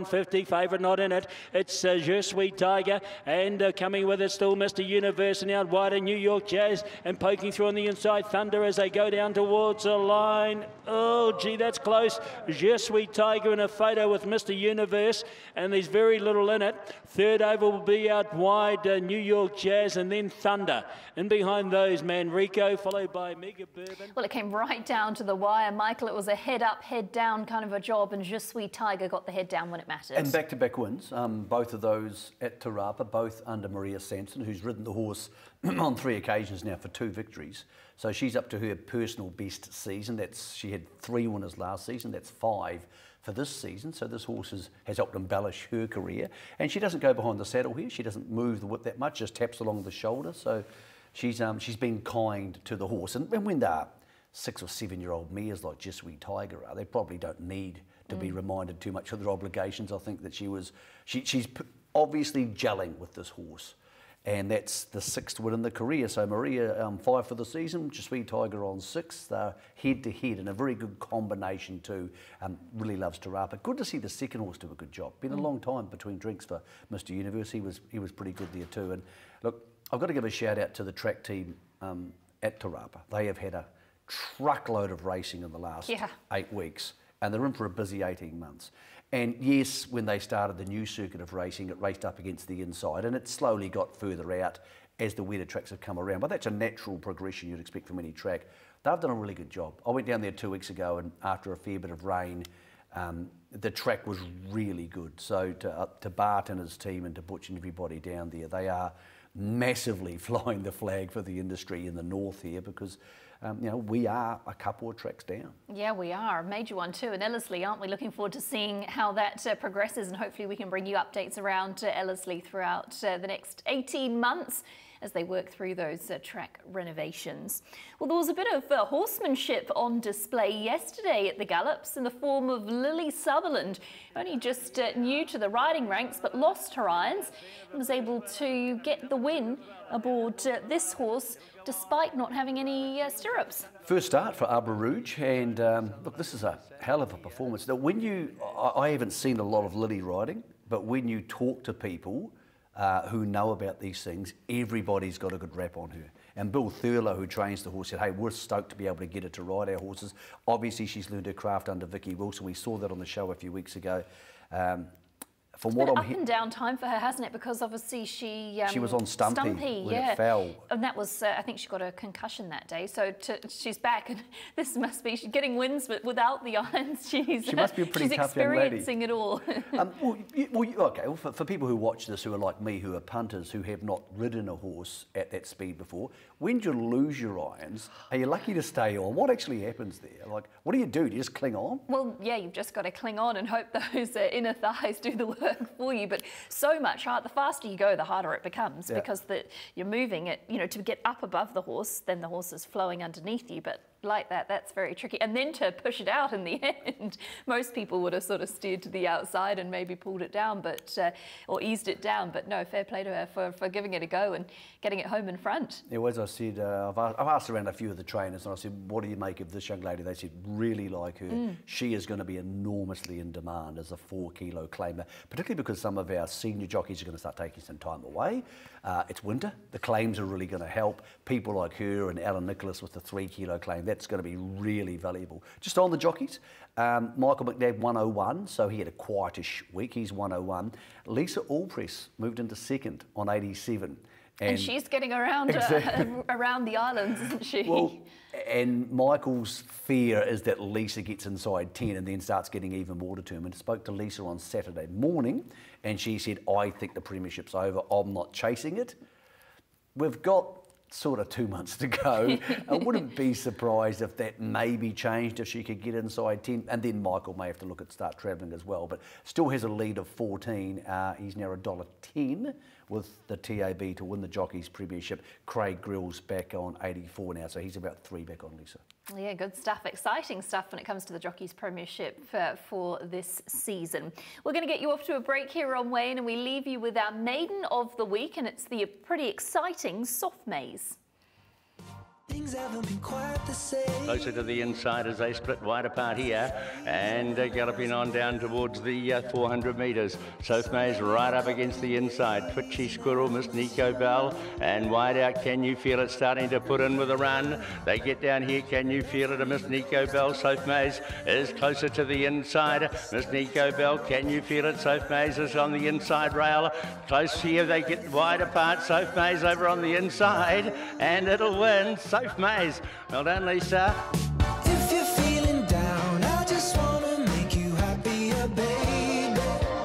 easy favourite, not in it. It's uh, Je Suis Tiger, and uh, coming with it still Mister Universe, and out wider New York Jazz, and poking through on the inside Thunder as they go down towards the line. Oh, gee, that's close. Je Suis Tiger in a photo with Mister Universe, and there's very little in it. Third over will be out wide uh, New York Jazz, and then Thunder. In behind those, Manrico, followed by Mega Bourbon. Well, it came right down to the wire, Michael. It was a head up, head down kind of a job, and Je Suis Tiger got the head down when it mattered. And back-to-back wins, um, both of those at Te Rapa, both under Maria Sanson, who's ridden the horse on three occasions now for two victories. So she's up to her personal best season. That's she had three winners last season. That's five for this season. So this horse has, has helped embellish her career. And she doesn't go behind the saddle here. She doesn't move the whip that much, just taps along the shoulder. So she's um, she's been kind to the horse. And, and when they're six or seven-year-old mares like Je Suis Tiger are, they probably don't need to mm. be reminded too much of their obligations. I think that she was she, she's obviously gelling with this horse. And that's the sixth win in the career. So Maria, um, five for the season, Je Suis Tiger on six. They're head to head, and a very good combination too. Um, really loves Te Rapa. Good to see the second horse do a good job. Been a long time between drinks for Mister Universe. He was he was pretty good there too. And look, I've got to give a shout out to the track team um, at Te Rapa. They have had a truckload of racing in the last yeah. eight weeks, and they're in for a busy eighteen months. And yes, when they started the new circuit of racing, it raced up against the inside, and it slowly got further out as the wetter tracks have come around. But that's a natural progression you'd expect from any track. They've done a really good job. I went down there two weeks ago, and after a fair bit of rain, um, the track was really good. So to, uh, to Bart and his team and to Butch and everybody down there, they are massively flying the flag for the industry in the north here, because Um, you know, we are a couple of tracks down. Yeah, we are. A major one too. And Ellerslie, aren't we looking forward to seeing how that uh, progresses? And hopefully we can bring you updates around uh, Ellerslie throughout uh, the next eighteen months as they work through those uh, track renovations. Well, there was a bit of uh, horsemanship on display yesterday at the Gallops in the form of Lily Sutherland, only just uh, new to the riding ranks, but lost her irons and was able to get the win aboard uh, this horse, despite not having any uh, stirrups. First start for Arbor Rouge, and um, look, this is a hell of a performance. Now, when you, I, I haven't seen a lot of Lily riding, but when you talk to people uh, who know about these things, everybody's got a good rap on her. And Bill Thurlow, who trains the horse, said, hey, we're stoked to be able to get her to ride our horses. Obviously, she's learned her craft under Vicky Wilson. We saw that on the show a few weeks ago. Um, From it's what been I'm up and down time for her, hasn't it? Because obviously she um, she was on Stumpy, Stumpy when yeah. it fell, and that was uh, I think she got a concussion that day. So to, she's back, and this must be she's getting wins, but without the irons, she's she must be a pretty she's tough young lady. experiencing it all. um, well, you, well, you, okay. Well, for, for people who watch this, who are like me, who are punters, who have not ridden a horse at that speed before, when you lose your irons, are you lucky to stay on? What actually happens there? Like, what do you do? Do you just cling on? Well, yeah, you've just got to cling on and hope those uh, inner thighs do the work for you. But so much hard. The faster you go, the harder it becomes, yeah. because the, you're moving it, you know, to get up above the horse, then the horse is flowing underneath you. But like that, that's very tricky. And then to push it out in the end, most people would have sort of steered to the outside and maybe pulled it down, but uh, or eased it down. But no, fair play to her for, for giving it a go and getting it home in front. Yeah, well, as I said, uh, I've, asked, I've asked around a few of the trainers, and I said, what do you make of this young lady? They said, really like her. Mm. She is going to be enormously in demand as a four kilo claimer, particularly because some of our senior jockeys are going to start taking some time away. Uh, it's winter. The claims are really going to help. People like her and Alan Nicholas with the three kilo claim, that's going to be really valuable. Just on the jockeys, um, Michael McNabb one oh one, so he had a quietish week. He's one oh one. Lisa Allpress moved into second on eighty-seven. And, and she's getting around exactly. uh, around the islands, isn't she? Well, and Michael's fear is that Lisa gets inside ten and then starts getting even more determined. I spoke to Lisa on Saturday morning, and she said, I think the premiership's over. I'm not chasing it. We've got sort of two months to go. I wouldn't be surprised if that maybe changed, if she could get inside ten, and then Michael may have to look at start travelling as well, but still has a lead of fourteen. Uh, he's now a dollar ten with the T A B to win the Jockeys Premiership. Craig Grill's back on eighty-four now, so he's about three back on Lisa. Yeah, good stuff. Exciting stuff when it comes to the Jockeys Premiership uh, for this season. We're going to get you off to a break here on Wayne, and we leave you with our maiden of the week, and it's the pretty exciting Soft Maze. Things haven't been quite the same. Closer to the inside as they split wide apart here, and uh, galloping on down towards the uh, four hundred metres. South Mays right up against the inside. Twitchy Squirrel, Miss Nico Bell, and wide out. Can You Feel It starting to put in with a run. They get down here. Can You Feel It? A Miss Nico Bell. South Mays is closer to the inside. Miss Nico Bell. Can You Feel It? South Mays is on the inside rail. Close here. They get wide apart. South Mays over on the inside, and it'll win. South Mays. Well done, Lisa. If you're feeling down, I just want to make you happier, baby.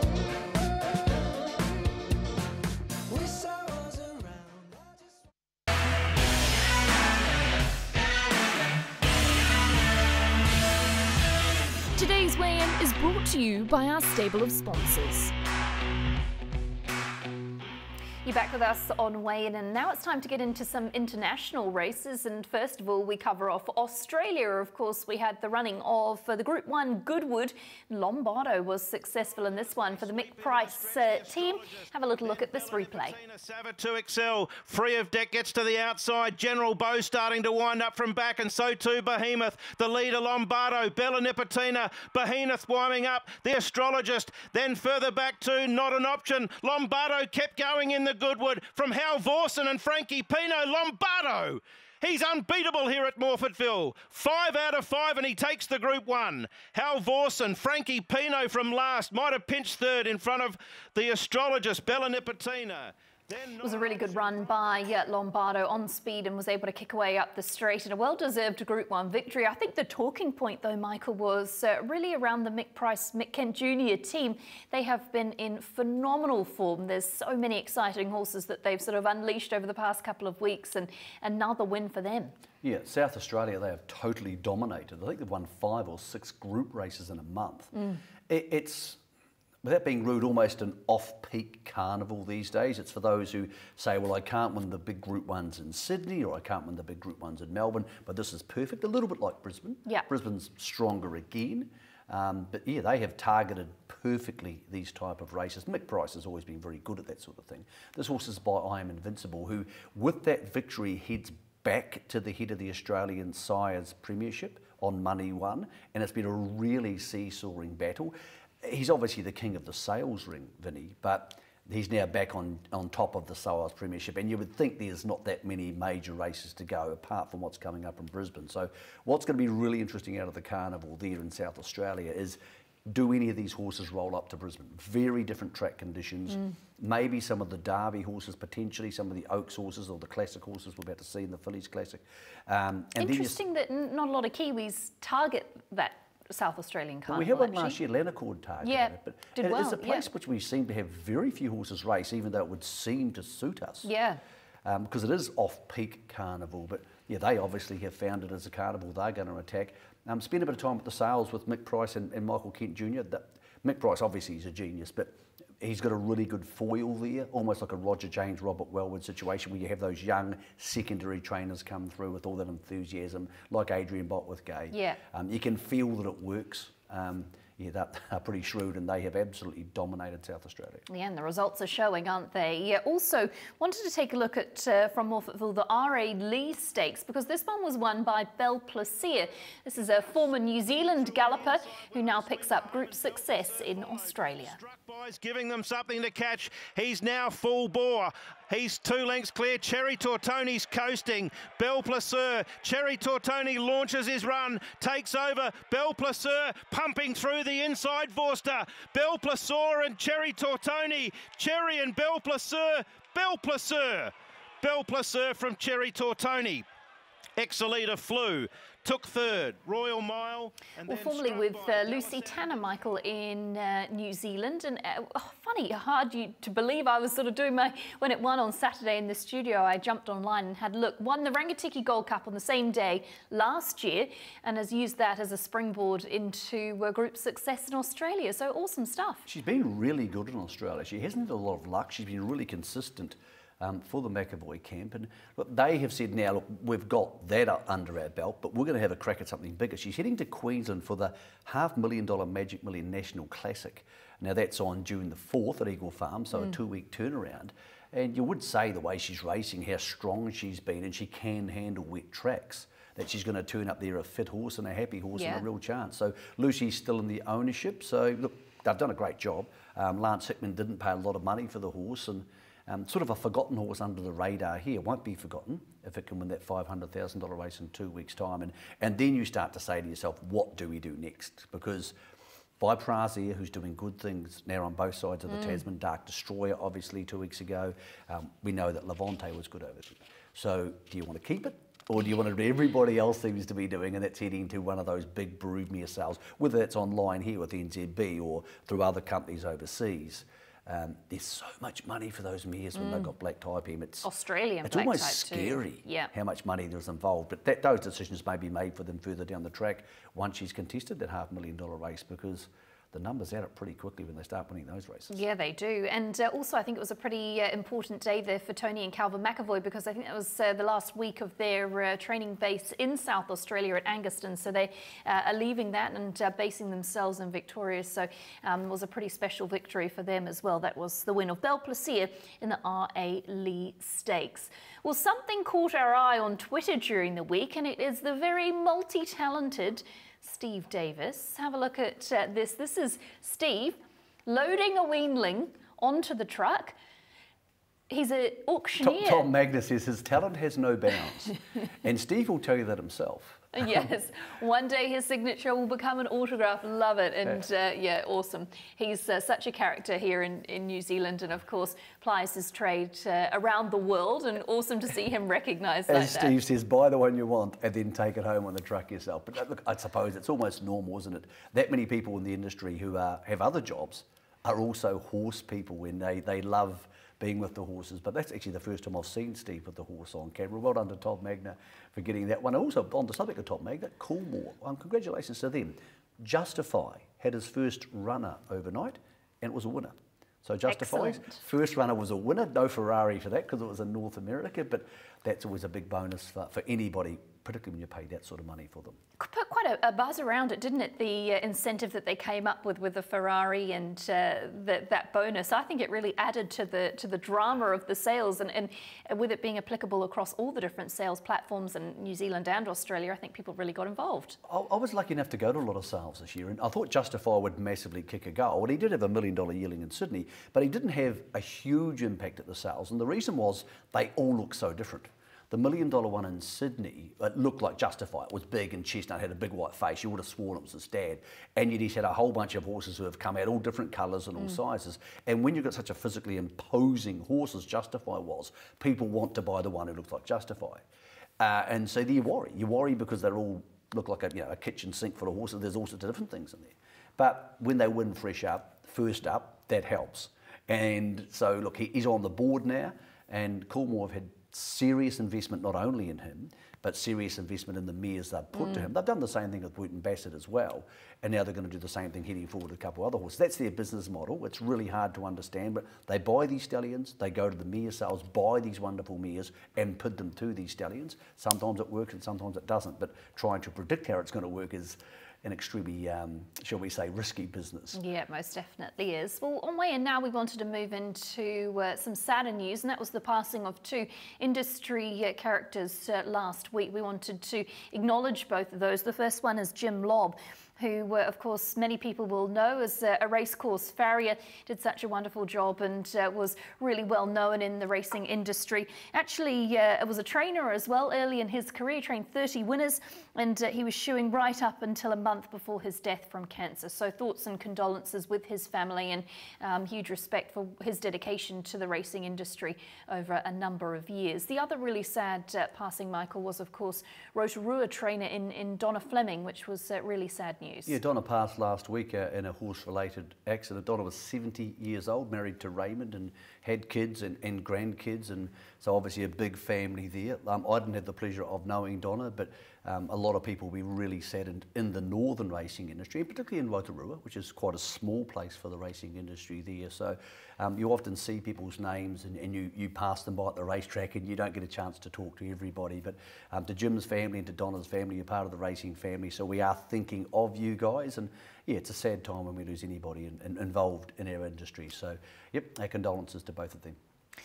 Wish I was around. I just... Today's weigh-in is brought to you by our stable of sponsors. You're back with us on Weigh-In, and now it's time to get into some international races. And first of all, we cover off Australia. Of course, we had the running of uh, the Group one Goodwood. Lombardo was successful in this one for the Mick Price uh, team. Have a little look at this replay. Savage to excel. Free of Deck gets to the outside. General Bow starting to wind up from back, and so too Behemoth. The leader Lombardo, Bella Nipotina, Behemoth winding up. The Astrologist. Then further back to Not an Option. Lombardo kept going in the Goodwood from Hal Vorson and Frankie Pino. Lombardo, he's unbeatable here at Morfettville. Five out of five, and he takes the Group one. Hal Vorson, Frankie Pino from last, might have pinched third in front of the Astrologist, Bella Nipotina. It was a really good run by uh, Lombardo on speed and was able to kick away up the straight in a well-deserved Group one victory. I think the talking point, though, Michael, was uh, really around the Mick Price, Mick Kent Junior team. They have been in phenomenal form. There's so many exciting horses that they've sort of unleashed over the past couple of weeks, and another win for them. Yeah, South Australia, they have totally dominated. I think they've won five or six group races in a month. Mm. It, it's... Without being rude, almost an off-peak carnival these days. It's for those who say, well, I can't win the big Group ones in Sydney, or I can't win the big Group ones in Melbourne, but this is perfect. A little bit like Brisbane. Yeah. Brisbane's stronger again. Um, but yeah, they have targeted perfectly these type of races. Mick Price has always been very good at that sort of thing. This horse is by I Am Invincible, who, with that victory, heads back to the head of the Australian Sires Premiership on Money One, and it's been a really seesawing battle. He's obviously the king of the sales ring, Vinny, but he's now back on, on top of the Sales Premiership, and you would think there's not that many major races to go apart from what's coming up in Brisbane. So what's going to be really interesting out of the carnival there in South Australia is, do any of these horses roll up to Brisbane? Very different track conditions. Mm. Maybe some of the Derby horses, potentially some of the Oaks horses or the Classic horses we're about to see in the Phillies Classic. Um, and Interesting that not a lot of Kiwis target that South Australian carnival. Well, we had one actually. last year, Lanacord targeted yeah, it, but did it well, is a place yeah. which we seem to have very few horses race, even though it would seem to suit us. Yeah. Because um, it is off-peak carnival, but yeah, they obviously have found it as a carnival they're going to attack. Um, spend a bit of time at the sales with Mick Price and, and Michael Kent Junior The, Mick Price, obviously, he's a genius, but he's got a really good foil there, almost like a Roger James, Robert Wellwood situation where you have those young secondary trainers come through with all that enthusiasm, like Adrian Bott with Gay. Yeah. Um, you can feel that it works. Um, yeah, they're pretty shrewd, and they have absolutely dominated South Australia. Yeah, and the results are showing, aren't they? Yeah, also, wanted to take a look at, uh, from Morfettville, the R A Lee Stakes, because this one was won by Belle Plaisir. This is a former New Zealand galloper who now picks up group success in Australia. Boys giving them something to catch. He's now full bore. He's two lengths clear. Cherry Tortoni's coasting. Belle Plaisir. Cherry Tortoni launches his run. Takes over. Belle Plaisir pumping through the inside Vorster. Belle Plaisir and Cherry Tortoni. Cherry and Belle Plaisir. Belle Plaisir. Belle Plaisir from Cherry Tortoni. Exalita flew. Took third, Royal Mile. And well, formerly with uh, Lucy Tanner, Michael, in uh, New Zealand. And uh, oh, funny, hard you, to believe I was sort of doing my, when it won on Saturday in the studio, I jumped online and had a look. Won the Rangitikei Gold Cup on the same day last year and has used that as a springboard into uh, group success in Australia. So awesome stuff. She's been really good in Australia. She hasn't had a lot of luck. She's been really consistent. Um, for the McAvoy camp, and look, they have said now, look, we've got that under our belt, but we're going to have a crack at something bigger. She's heading to Queensland for the half million dollar Magic Million National Classic. Now that's on June the fourth at Eagle Farm, so mm. a two-week turnaround. And you would say the way she's racing, how strong she's been, and she can handle wet tracks, that she's going to turn up there a fit horse and a happy horse yeah. and a real chance. So Lucy's still in the ownership. So look, they've done a great job. Um, Lance Hickman didn't pay a lot of money for the horse, and um, sort of a forgotten horse under the radar here. Won't be forgotten if it can win that five hundred thousand dollar race in two weeks' time. And, and then you start to say to yourself, what do we do next? Because Viprazia, who's doing good things now on both sides of the mm. Tasman, Dark Destroyer, obviously, two weeks ago. Um, we know that Levante was good over there. So do you want to keep it? Or do you want to do everybody else seems to be doing, and that's heading to one of those big broodmare sales, whether that's online here with N Z B or through other companies overseas. Um, there's so much money for those mares mm. when they've got black type hem. It's Australian It's black almost type scary too. Yeah. how much money there's involved. But that, those decisions may be made for them further down the track once she's contested that half million dollar race, because the numbers add up pretty quickly when they start winning those races. Yeah, they do. And uh, also I think it was a pretty uh, important day there for Tony and Calvin McAvoy, because I think that was uh, the last week of their uh, training base in South Australia at Angaston. So they uh, are leaving that and uh, basing themselves in Victoria. So um, it was a pretty special victory for them as well. That was the win of Belle Plaisir in the R A Lee Stakes. Well, something caught our eye on Twitter during the week, and it is the very multi-talented Steve Davis. Have a look at uh, this. This is Steve loading a weanling onto the truck. He's an auctioneer. Tom, Tom Magnus says his talent has no bounds. And Steve will tell you that himself. Yes, one day his signature will become an autograph. Love it. And uh, yeah, awesome. He's uh, such a character here in, in New Zealand, and of course plies his trade uh, around the world, and awesome to see him recognised like As that. Steve says, buy the one you want and then take it home on the truck yourself. But look, I suppose it's almost normal, isn't it? That many people in the industry who uh, have other jobs are also horse people, when they, they love being with the horses. But that's actually the first time I've seen Steve with the horse on camera. Well done to Todd Magna for getting that one. Also, on the subject of Todd Magna, Coolmore, um, congratulations to them. Justify had his first runner overnight, and it was a winner. So Justify's first runner was a winner. No Ferrari for that, because it was in North America, but that's always a big bonus for, for anybody, particularly when you pay that sort of money for them. Put quite a, a buzz around it, didn't it? The uh, incentive that they came up with with the Ferrari and uh, the, that bonus. I think it really added to the to the drama of the sales, and, and with it being applicable across all the different sales platforms in New Zealand and Australia, I think people really got involved. I, I was lucky enough to go to a lot of sales this year, and I thought Justify would massively kick a goal. And he did have a million dollar yearling in Sydney, but he didn't have a huge impact at the sales. And the reason was they all look so different. The million dollar one in Sydney, it looked like Justify. It was big and chestnut, had a big white face. You would have sworn it was his dad. And yet he's had a whole bunch of horses who have come out, all different colours and all mm. sizes. And when you've got such a physically imposing horse as Justify was, people want to buy the one who looks like Justify. Uh, and so you worry. You worry because they all look like a, you know, a kitchen sink full of horses. There's all sorts of different things in there. But when they win fresh up, first up, that helps. And so, look, he, he's on the board now, and Coolmore have had serious investment not only in him, but serious investment in the mares they've put mm. to him. They've done the same thing with Wooten Bassett as well, and now they're going to do the same thing heading forward with a couple of other horses. That's their business model. It's really hard to understand, but they buy these stallions, they go to the mare sales, buy these wonderful mares and put them to these stallions. Sometimes it works and sometimes it doesn't, but trying to predict how it's going to work is an extremely, um, shall we say, risky business. Yeah, it most definitely is. Well, on way in now, we wanted to move into uh, some sadder news, and that was the passing of two industry uh, characters uh, last week. We wanted to acknowledge both of those. The first one is Jim Lobb, who, uh, of course, many people will know as uh, a racecourse farrier, did such a wonderful job and uh, was really well known in the racing industry. Actually, uh, was a trainer as well early in his career, trained thirty winners, and uh, he was shoeing right up until a month before his death from cancer. So thoughts and condolences with his family, and um, huge respect for his dedication to the racing industry over a number of years. The other really sad uh, passing, Michael, was, of course, Rotorua trainer in, in Donna Fleming, which was uh, really sad news. Yeah, Donna passed last week uh, in a horse-related accident. Donna was seventy years old, married to Raymond, and had kids and, and grandkids, and so obviously a big family there. Um, I didn't have the pleasure of knowing Donna, but um, a lot of people will be really saddened in the northern racing industry, and particularly in Rotorua, which is quite a small place for the racing industry there. So um, you often see people's names and, and you, you pass them by at the racetrack and you don't get a chance to talk to everybody. But um, to Jim's family and to Donna's family, you're part of the racing family, so we are thinking of you guys. And yeah, it's a sad time when we lose anybody in, in, involved in our industry. So yep, our condolences to both of them.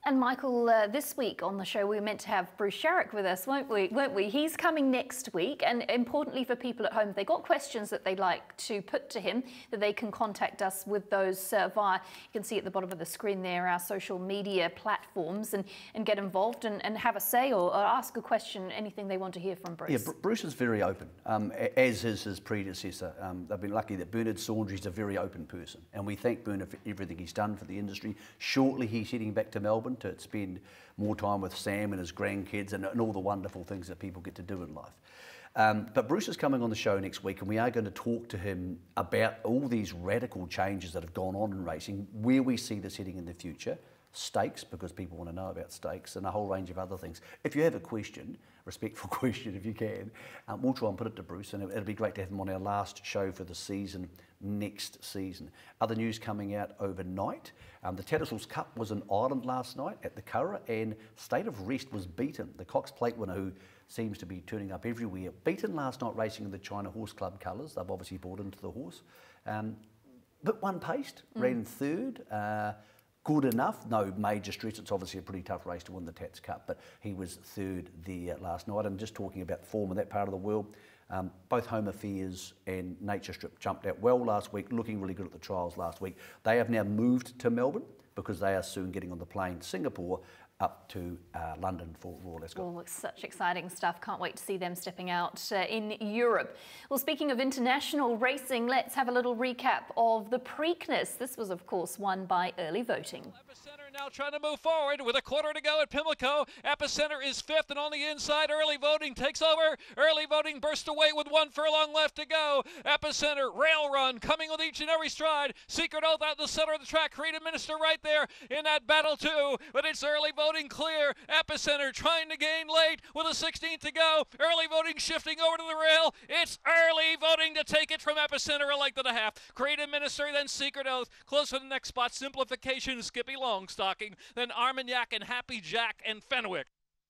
And Michael, uh, this week on the show we were meant to have Bruce Sharrock with us, won't we? Won't we? He's coming next week, and importantly for people at home, if they've got questions that they'd like to put to him, that they can contact us with those uh, via, you can see at the bottom of the screen there, our social media platforms, and, and get involved and, and have a say or, or ask a question, anything they want to hear from Bruce. Yeah, Br Bruce is very open, um, as is his predecessor. Um, they've been lucky that Bernard Saunders is a very open person, and we thank Bernard for everything he's done for the industry. Shortly he's heading back to Melbourne to spend more time with Sam and his grandkids and, and all the wonderful things that people get to do in life. Um, but Bruce is coming on the show next week, and we are going to talk to him about all these radical changes that have gone on in racing, where we see this heading in the future, stakes, because people want to know about stakes, and a whole range of other things. If you have a question, respectful question if you can, um, we'll try and put it to Bruce, and it'll be great to have him on our last show for the season next season. Other news coming out overnight. Um, the Tattersalls Cup was in Ireland last night at the Curragh, and State of Rest was beaten. The Cox Plate winner, who seems to be turning up everywhere, beaten last night racing in the China Horse Club colours. They've obviously bought into the horse. Um, but one paced, mm. ran third. Uh, good enough, no major stress. It's obviously a pretty tough race to win the Tats Cup, but he was third there last night. And just talking about form in that part of the world, Um, both Home Affairs and Nature Strip jumped out well last week, looking really good at the trials last week. They have now moved to Melbourne because they are soon getting on the plane to Singapore up to uh, London for Royal Ascot. Oh, such exciting stuff. Can't wait to see them stepping out uh, in Europe. Well, speaking of international racing, let's have a little recap of the Preakness. This was, of course, won by early voting. Epicenter now trying to move forward with a quarter to go at Pimlico. Epicenter is fifth, and on the inside, early voting takes over. Early voting burst away with one furlong left to go. Epicenter, Rail Run, coming with each and every stride. Secret Oath out the center of the track. Creative Minister right there in that battle too, but it's early voting clear. Epicenter trying to gain late with a sixteenth to go. Early voting shifting over to the rail. It's early voting to take it from Epicenter, a length and a half. Creative Minister, then Secret Oath. Close for the next spot. Simplification, Skippy Longstocking. Then Armagnac and Happy Jack and Fenwick.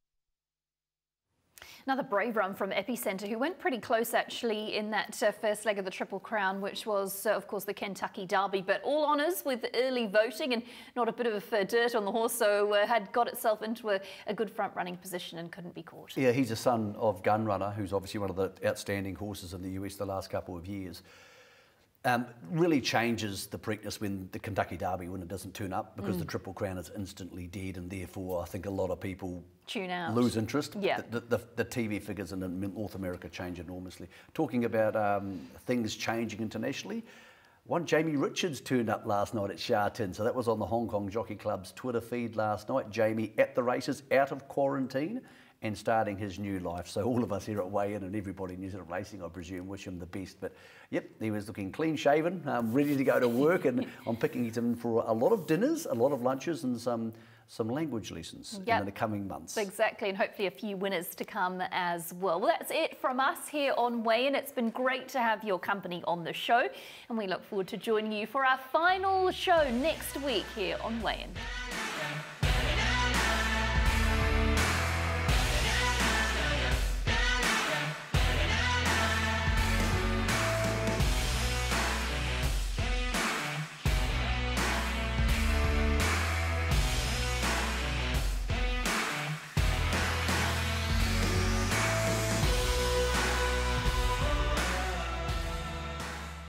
Another brave run from Epicenter, who went pretty close actually in that uh, first leg of the Triple Crown, which was, uh, of course, the Kentucky Derby. But all honours with early voting and not a bit of uh, dirt on the horse, so uh, had got itself into a, a good front-running position and couldn't be caught. Yeah, he's a son of Gunrunner, who's obviously one of the outstanding horses in the U S the last couple of years. Um, really changes the Preakness when the Kentucky Derby, when it doesn't turn up, because mm. the Triple Crown is instantly dead, and therefore I think a lot of people tune out, lose interest. Yeah. The, the, the T V figures in North America change enormously. Talking about um, things changing internationally, one Jamie Richards turned up last night at Sha Tin, so that was on the Hong Kong Jockey Club's Twitter feed last night. Jamie at the races, out of quarantine, and starting his new life. So all of us here at Weigh In and everybody in New Zealand Racing, I presume, wish him the best. But yep, he was looking clean shaven, um, ready to go to work, and I'm picking him for a lot of dinners, a lot of lunches, and some some language lessons yep. in the coming months. Exactly, and hopefully a few winners to come as well. Well, that's it from us here on Weigh In. It's been great to have your company on the show, and we look forward to joining you for our final show next week here on Weigh In.